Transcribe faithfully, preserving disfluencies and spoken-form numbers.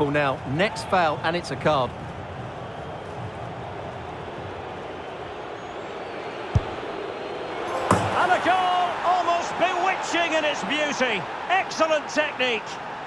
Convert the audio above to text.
tackle now. Next foul, and it's a card. And a goal, almost bewitching in its beauty. Excellent technique.